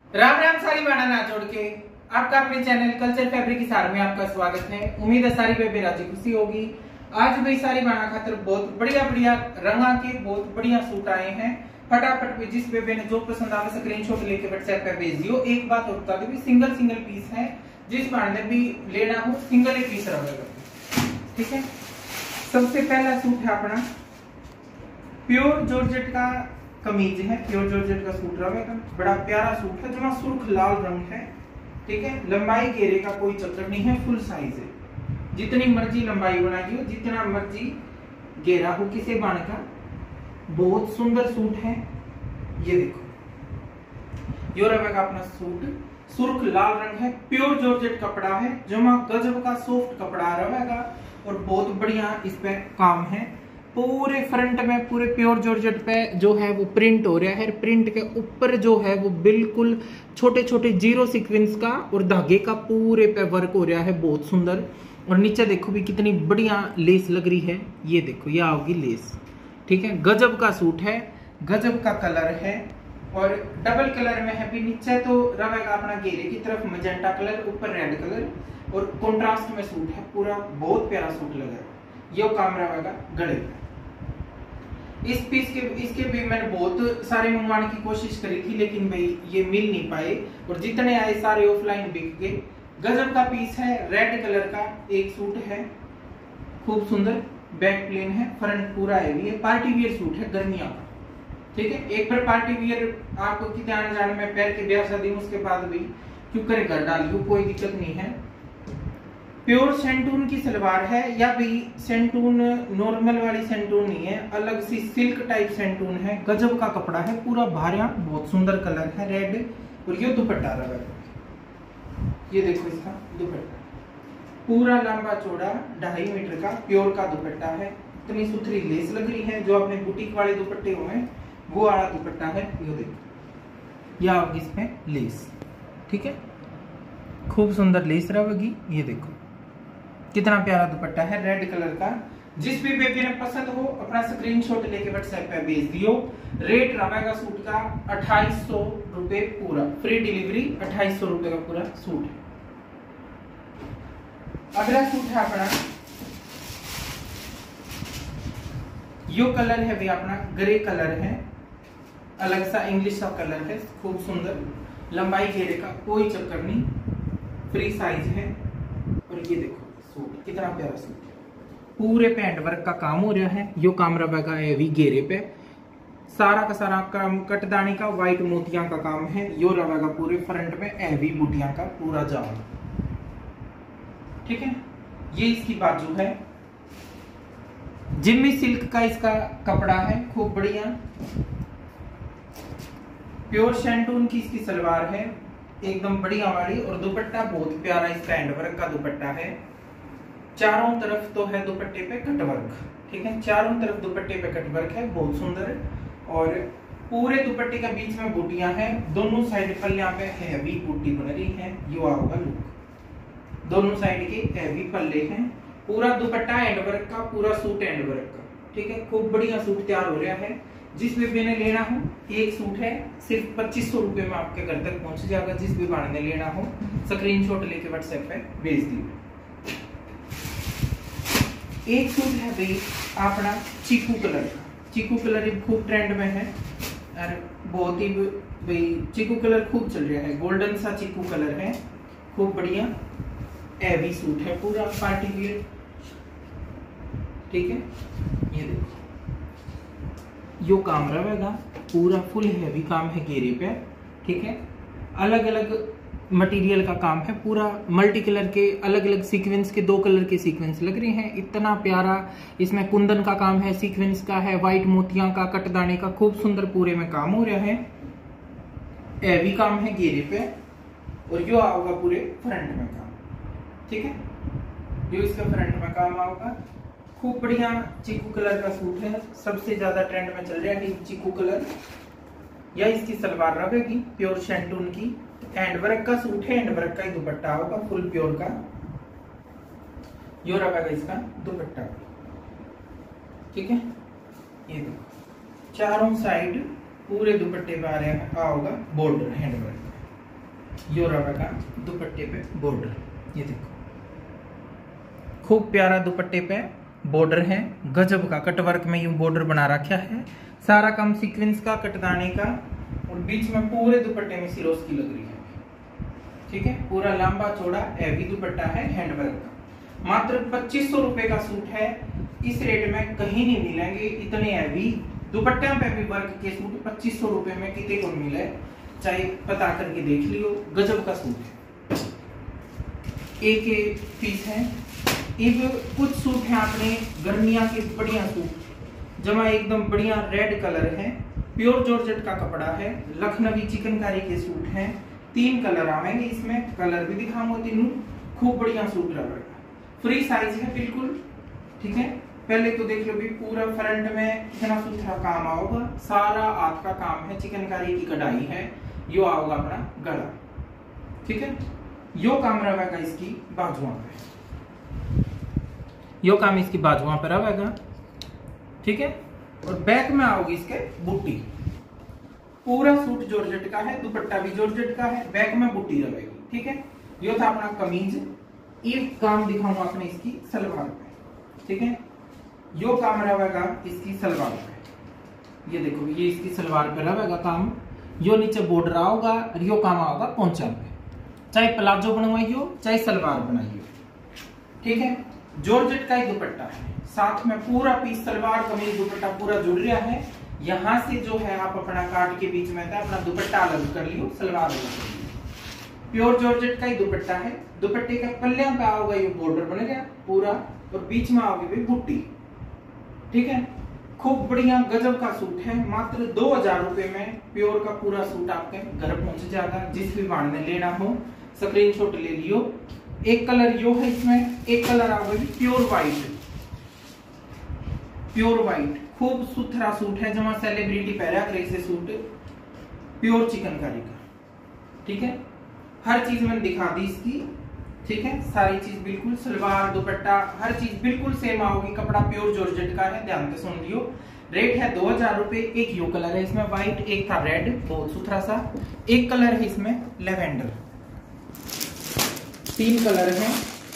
राम राम सारी बाणा ना छोड़ के आपका अपने चैनल कल्चर फैब्रिक की सार में आपका स्वागत है। उम्मीद है सारी बेबे राजी खुशी होगी। आज भी सारी बाणा खातर बहुत बढ़िया बढ़िया रंगा के बहुत बढ़िया सूट आए हैं। फटाफट पे जिस बेबे ने जो पसंद आवे स्क्रीनशॉट लेके व्हाट्सएप पे भेज दियो। एक बात और बता दूं, सिंगल सिंगल पीस है, जिस बाण ने भी लेना हो सिंगल ही पीस रहेगा, ठीक है। सबसे पहला सूट है अपना प्योर जॉर्जेट का कमीज है, प्योर जॉर्जेट का सूट रहेगा। बड़ा प्यारा सूट है, जमा सुर्ख लाल रंग है, ठीक है। लंबाई घेरे का कोई चक्कर नहीं है, फुल साइज है। जितनी मर्जी लंबाई बनाई हो, जितना मर्जी घेरा हो किसी बाण का, बहुत सुंदर सूट है। ये देखो यो रहेगा अपना सूट, सुर्ख लाल रंग है, प्योर जॉर्जेट कपड़ा है, जमा गजब का सॉफ्ट कपड़ा रहेगा और बहुत बढ़िया इस पे काम है। पूरे फ्रंट में पूरे प्योर जॉर्जेट पे जो है वो प्रिंट हो रहा है। प्रिंट के ऊपर जो है वो बिल्कुल छोटे छोटे जीरो सीक्वेंस का और धागे का पूरे पे वर्क हो रहा है, बहुत सुंदर। और नीचे देखो भी कितनी बढ़िया लेस लग रही है। ये देखो ये आओगी लेस, ठीक है। गजब का सूट है, गजब का कलर है और डबल कलर में है भी। नीचे तो रहेगा अपना घेरे की तरफ मजेंटा कलर, ऊपर रेड कलर और कॉन्ट्रास्ट में सूट है पूरा, बहुत प्यारा सूट लगा। ये काम रहेगा गले पे। इस पीस के इसके भी मैंने बहुत सारे मंगवाने की कोशिश करी थी, लेकिन भाई ये मिल नहीं पाए और जितने आए सारे ऑफलाइन बिक गए। गजब का पीस है, रेड कलर का एक सूट है, खूब सुंदर। बैक प्लेन है, फ्रंट पूरा हैवी है, पार्टी वियर सूट है गर्मियों का, ठीक है। एक बार पार्टी वियर आपको कितने आने जाने में पैर के ब्याह शादी, उसके बाद भी क्यों करे घर डालियो, कोई दिक्कत नहीं है। प्योर सेंटून की सलवार है, या भी सेंटून नॉर्मल वाली सेंटून नहीं है, अलग सी सिल्क टाइप सेंटून है। गजब का कपड़ा है, पूरा भारिया, बहुत सुंदर कलर है रेड। और ये दुपट्टा रहा है, ये देखो इसका दुपट्टा पूरा लंबा चौड़ा 2.5 मीटर का प्योर का दुपट्टा है। इतनी सुथरी लेस लग रही है, जो अपने बुटीक वाले दुपट्टे हुए वो वाला दुपट्टा है। ये देखो या इसमें लेस, ठीक है, खूब सुंदर लेस रहेगी। ये देखो कितना प्यारा दुपट्टा है रेड कलर का। जिस भी बेबी ने पसंद हो अपना स्क्रीनशॉट लेके व्हाट्सएप पे भेज दियो। रेट रहेगा सूट का 2800 रुपए पूरा, फ्री डिलीवरी 2800 रुपए का पूरा सूट है। अगला सूट है अपना, यो कलर है भी अपना ग्रे कलर है, अलग सा इंग्लिश सा कलर है, खूब सुंदर। लंबाई घेरे का कोई चक्कर नहीं, फ्री साइज है। और ये देखो सूट कितना प्यारा सूट है, पूरे पैंट वर्क का काम हो रहा है। यो काम रहेगा हैवी घेरे पे, सारा का सारा काम कटदानी का व्हाइट मोतियां का काम है। यो रहेगा पूरे फ्रंट में हैवी मोतियां का पूरा जाम, ठीक है। ये इसकी बाजू है, जिम्मी सिल्क का इसका कपड़ा है, खूब बढ़िया। प्योर शैंटून की इसकी सलवार है, एकदम बढ़िया वाली। और दुपट्टा बहुत प्यारा इसका हैंड वर्क का दुपट्टा है। चारों तरफ तो है दुपट्टे पे कट वर्क, ठीक है, चारों तरफ दुपट्टे पे कट वर्क है, बहुत सुंदर। और पूरे दुपट्टे के बीच में बूटियां हैं, दोनों साइड पल्ले पे हैवी बूटी बन रही है। ये होगा लुक, दोनों साइड के हैवी पल्ले हैं, पूरा दुपट्टा हैंड वर्क का, पूरा सूट हैंड वर्क का, ठीक है। खूब बढ़िया सूट तैयार हो रहा है। जिस भी ने लेना हो, एक सूट है सिर्फ 2500 रुपए में आपके घर तक पहुंच जाएगा। जिस भी बाण ने लेना हो स्क्रीनशॉट लेके व्हाट्सएप पे भेज दिए। एक सूट है भाई अपना चीकू कलर का, चीकू कलर खूब ट्रेंड में है और बहुत ही भाई चीकू कलर खूब चल रहा है। गोल्डन सा चीकू कलर है, खूब बढ़िया हैवी सूट है, पूरा पार्टी वियर, ठीक है। ये देखो यो काम रहेगा, पूरा फुल हैवी काम है घेरे पे, ठीक है। अलग अलग मटेरियल का काम है, पूरा मल्टी कलर के अलग अलग सीक्वेंस के 2 कलर के सीक्वेंस लग रहे हैं। इतना प्यारा इसमें कुंदन का काम है, सीक्वेंस का है, व्हाइट मोतियां का, कटदाने का, खूब सुंदर पूरे में काम हो रहा है। हैवी काम है घेरे पे और यो आओगा पूरे फ्रंट में काम, ठीक है। यो इसका फ्रंट में काम आओगा। खूब बढ़िया चीकू कलर का सूट है, सबसे ज्यादा ट्रेंड में चल रहा है चीकू कलर। या इसकी सलवार रहेगी प्योर शैंटून की, हैंड वर्क का सूट है, हैंड वर्क का ही दुपट्टा होगा फुल प्योर का। यो रहेगा इसका दुपट्टा, ठीक है। ये देखो चारों साइड पूरे दुपट्टे पे आ रहा होगा बॉर्डर हैंड वर्क, यो रहेगा दुपट्टे पे बॉर्डर, ये देखो खूब प्यारा दुपट्टे पे बॉर्डर है, गजब का कटवर्क में यूं बॉर्डर बना रखा है। सारा काम सीक्वेंस का, कटदाने का, और बीच में पूरे दुपट्टे में सिरोस की लग रही है। ठीक है, पूरा लंबा चौड़ा हैवी दुपट्टा है हैंडवर्क का। मात्र 2500 रुपए का सूट है। इस रेट में कहीं नहीं मिलेंगे इतने हैवी दुपट्टियों पे भी वर्क के सूट 2500 रुपए में कितने को मिले, चाहे पता करके देख लियो। गजब का सूट है, एक पीस है। अब कुछ सूट है अपने गर्मिया के बढ़िया सूट, जमा एकदम बढ़िया रेड कलर है, प्योर जॉर्जेट का कपड़ा है, लखनवी चिकनकारी के सूट हैं। 3 कलर आवेंगे इसमें, कलर भी दिखाऊंगा तीनों। खूब बढ़िया सूट रहेगा, फ्री साइज है बिल्कुल। ठीक है, पहले तो देख लो भी पूरा फ्रंट में कितना सुथरा काम आओगा, सारा हाथ का काम है, चिकनकारी की कढ़ाई है। यो आओगा अपना गला। ठीक है, यो काम रहेगा इसकी बाजुओं पे, यो काम इसकी बाजुओं पे रहेगा। ठीक है, और बैक में आओगी इसके बुट्टी। पूरा सूट जॉर्जेट का है, दुपट्टा भी जॉर्जेट का है, बैक में बुट्टी रहेगी। ठीक है, यो था अपना कमीज। एक काम दिखाऊंगा अपने इसकी सलवार पे। ठीक है, यो काम रहेगा इसकी सलवार पे, ये देखो ये इसकी सलवार पे रहेगा काम। यो नीचे बॉर्डर आओगा और यो काम आओगा पोंचा पे, चाहे प्लाजो बनवाइयो चाहे सलवार बनाइयो। ठीक है, जॉर्जेट का ही दुपट्टा है, साथ में पूरा पीस सलवार कमीज दुपट्टा पूरा जुड़ रहा है। यहाँ से जो है आप अपना काट के बीच में अपना दुपट्टा अलग कर लियो, सलवार अलग कर लियो। प्योर जॉर्जेट का ही दुपट्टा है। दुपट्टे के पल्ले पे आओगा ये बॉर्डर बनेगा पूरा, और बीच में आओगी भी बुट्टी। ठीक है, खूब बढ़िया गजब का सूट है। मात्र 2000 रुपए में प्योर का पूरा सूट आपके घर पहुंच जाएगा। जिस भी वाण ने लेना हो स्क्रीनशॉट ले लियो। एक कलर यो है इसमें, एक कलर आओगे प्योर व्हाइट, प्योर व्हाइट खूब सुथरा सूट है, जमा सेलिब्रिटी पहरा करे से सूट, प्योर चिकनकारी का। ठीक है, हर चीज मैंने दिखा दी इसकी। ठीक है, सारी चीज बिल्कुल, सलवार दुपट्टा हर चीज बिल्कुल सेम आओगी। कपड़ा प्योर जॉर्जेट का है, ध्यान से सुन लियो। रेट है 2000 रुपए। एक यो कलर है इसमें व्हाइट, एक था रेड बहुत सुथरा सा, एक कलर है इसमें लेवेंडर। 3 कलर हैं।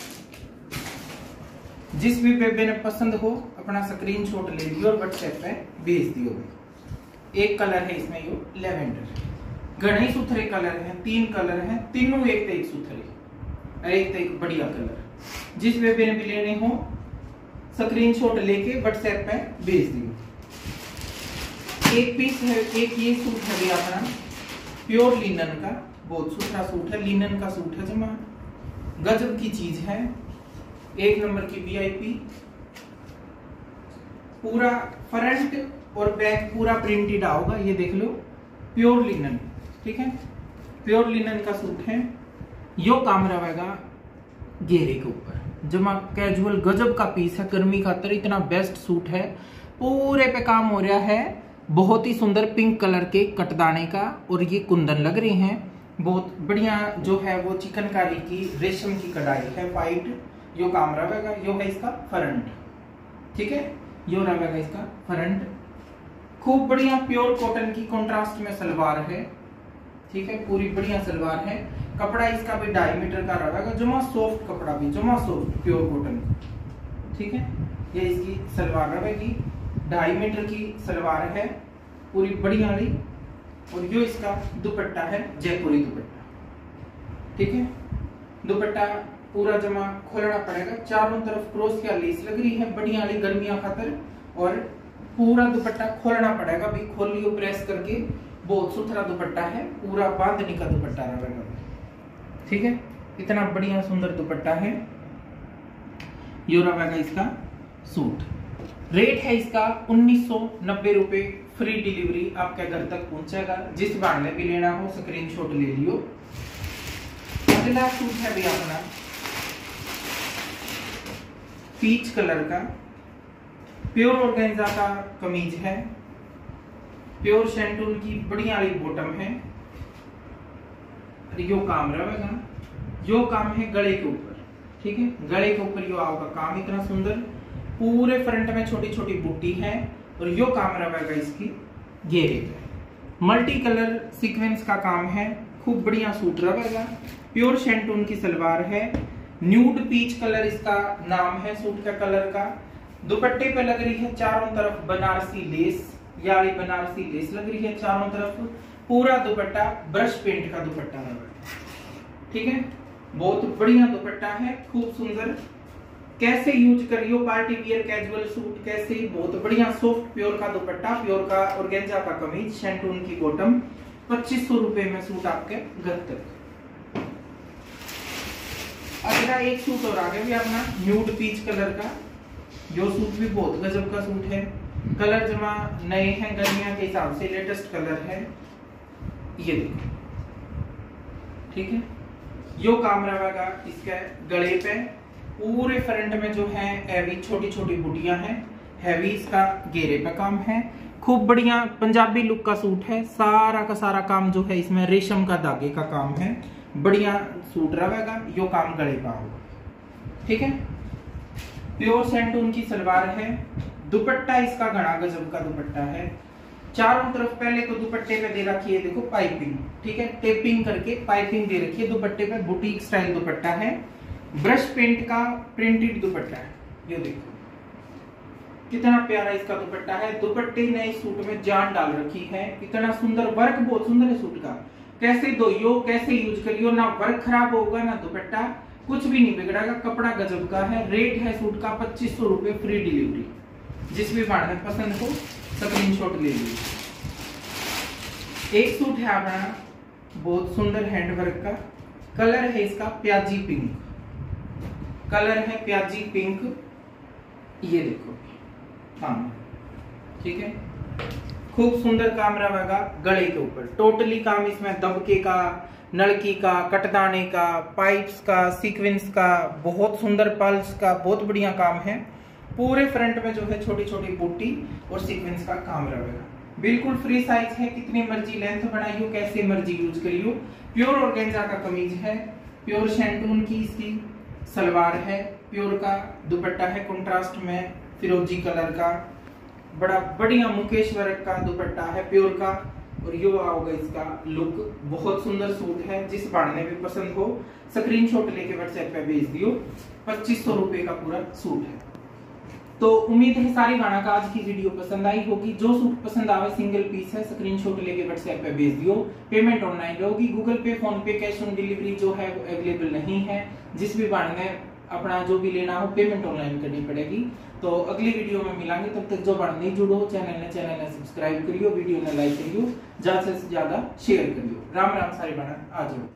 जिस भी बेबे ने पसंद हो अपना स्क्रीनशॉट ले लियो और व्हाट्सएप पे भेज दियो। एक कलर है इसमें यो लेवेंडर। घने सुथरे कलर हैं, 3 कलर हैं, तीनों एक सुथरे, एक बढ़िया कलर। जिस बेबे ने भी लेने हो स्क्रीनशॉट लेके व्हाट्सएप पे भेज दियो। एक पीस है, एक ये सूट है भी अपना प्योर लिनन का, बहुत सुथरा सूट है, लिनन का सूट है, जमा गजब की चीज है। 1 नंबर की वीआईपी। पूरा फ्रंट और बैक पूरा प्रिंटेड आओगा, ये देख लो प्योर लिनन। ठीक है, प्योर लिनन का सूट है। यो काम रहेगा घेरे के ऊपर, जमा कैजुअल गजब का पीस है। गर्मी खातर इतना बेस्ट सूट है। पूरे पे काम हो रहा है, बहुत ही सुंदर पिंक कलर के कटदाने का, और ये कुंदन लग रहे हैं। बहुत बढ़िया जो है वो चिकनकारी की रेशम की कढ़ाई है, व्हाइट। यो काम रहेगा, यो है इसका फ्रंट। ठीक है, यो रहेगा इसका फ्रंट। खूब बढ़िया प्योर कॉटन की कॉन्ट्रास्ट में सलवार है। ठीक है, पूरी बढ़िया सलवार है। कपड़ा इसका भी 2.5 मीटर का रहेगा, जमा सॉफ्ट कपड़ा भी, जमा सॉफ्ट प्योर कॉटन। ठीक है, ये इसकी सलवार रहेगी, 2.5 मीटर की सलवार है, पूरी बढ़िया वाली। और यो इसका दुपट्टा है, जयपुरी दुपट्टा। ठीक है, दुपट्टा पूरा जमा खोलना पड़ेगा, चारों तरफ क्रॉस का लेस लग रही है, बढ़िया वाली गर्मियां खातर। और पूरा दुपट्टा खोलना पड़ेगा, भी खोल लियो प्रेस करके। बहुत सुथरा दुपट्टा है, पूरा बांधनी का दुपट्टा रहेगा। ठीक है, इतना बढ़िया सुंदर दुपट्टा है। यो रहेगा इसका सूट। रेट है इसका 1990 रुपए, फ्री डिलीवरी आपके घर तक पहुंचेगा। जिस बार में भी लेना हो स्क्रीनशॉट ले लियो। अगला सूट है भी अपना पीच कलर का, प्योर ऑर्गेन्जा का कमीज है, प्योर शेंटून की बढ़िया वाली बॉटम है। यो काम रहेगा, यो काम है गले के ऊपर। ठीक है, गले के ऊपर यो आओगा काम इतना सुंदर, पूरे फ्रंट में छोटी छोटी बूटी है। और यो काम रहेगा इसकी घेरे पे। मल्टी कलर सीक्वेंस का काम है, खूब बढ़िया सूट रहेगा। प्योर शेंटून की सलवार है, न्यूड पीच कलर इसका नाम है सूट का कलर का। दुपट्टे पे लग रही है चारों तरफ बनारसी लेस, यानी बनारसी लेस लग रही है चारों तरफ। पूरा दुपट्टा ब्रश पेंट का दुपट्टा है, ठीक है, बहुत बढ़िया दुपट्टा है, खूब सुंदर। कैसे यूज करियो पार्टी वियर कैजुअल सूट कैसे, बहुत बढ़िया सॉफ्ट प्योर का दुपट्टा, प्योर का ऑर्गेन्जा का कमीज, शेंटून की बॉटम, 2500 रुपए में सूट आपके घर तक। अगला एक सूट और आगे भी अपना न्यूड पीच कलर का, जो सूट भी बहुत गजब का सूट है। कलर जमा नए हैं, गर्मियों के हिसाब से लेटेस्ट कलर है, ये देखो, ठीक है। यो काम रहेगा इसके गले पे, पूरे फ्रंट में जो है हैवी छोटी छोटी बुटियां हैं, हैवी इसका घेरे पे काम है। खूब बढ़िया पंजाबी लुक का सूट है, सारा का सारा काम जो है इसमें रेशम का धागे का काम है, बढ़िया सूट रहेगा। यो काम गले का होगा, ठीक है। प्योर शेंटून की सलवार है, दुपट्टा इसका घना गजब का दुपट्टा है। चारों तरफ पहले तो दुपट्टे पे दे रखी है देखो पाइपिंग, ठीक है, टेपिंग करके पाइपिंग दे रखी है दुपट्टे पे, बुटीक स्टाइल दुपट्टा है। ब्रश पेंट का प्रिंटेड दुपट्टा है, ये देखो कितना प्यारा इसका दुपट्टा है। दुपट्टे ने इस सूट में जान डाल रखी है, इतना सुंदर वर्क, बहुत सुंदर है सूट का। कैसे धोइयो, कैसे यूज करियो, ना वर्क खराब होगा ना दुपट्टा, कुछ भी नहीं बिगड़ेगा, कपड़ा गजब का है। रेट है सूट का 2500 रुपए, फ्री डिलीवरी। जिस भी बार में पसंद हो स्क्रीनशॉट ले लीजिए। एक सूट है अपना बहुत सुंदर हैंडवर्क का, कलर है इसका प्याजी पिंक, कलर है प्याजी पिंक, ये देखो, हाँ, ठीक है। खूब सुंदर काम रहेगा गले के ऊपर, टोटली काम इसमें दबके का, नलकी का, कटदाने का, पाइप्स का, सीक्वेंस का, बहुत सुंदर पल्स का, बहुत बढ़िया काम है। पूरे फ्रंट में जो है छोटी छोटी बूटी और सीक्वेंस का काम रहेगा। बिल्कुल फ्री साइज है, कितनी मर्जी लेंथ बनाइयो, कैसे मर्जी यूज करियो। प्योर ऑर्गेन्जा का कमीज है, प्योर शेंटून की इसकी सलवार है, प्योर का दुपट्टा है, कंट्रास्ट में फिरोजी कलर का, बड़ा बढ़िया मुकेश वर्क का दुपट्टा है प्योर का। और ये होगा इसका लुक, बहुत सुंदर सूट है। जिस बाड़ने में पसंद हो स्क्रीनशॉट लेके व्हाट्सएप पे भेज दियो। 2500 रुपए का पूरा सूट है। तो उम्मीद है सारी गाना का आज की वीडियो पसंद आई होगी। जो सूट पसंद आवे सिंगल पीस है, स्क्रीनशॉट लेके व्हाट्सएप पे भेज दियो। पेमेंट ऑनलाइन होगी, Google pay, PhonePe, cash on delivery जो है वो अवेलेबल नहीं है। जिस भी बाड़ने अपना जो भी लेना हो पेमेंट ऑनलाइन करनी पड़ेगी। तो अगली वीडियो में मिलांगे, तब तक जो बाड़ नहीं जुड़ो चैनल ने सब्सक्राइब करियो, वीडियो ने लाइक करियो, ज्यादा से ज्यादा शेयर करियो। राम राम सारी बाड़ा, आ जाओ।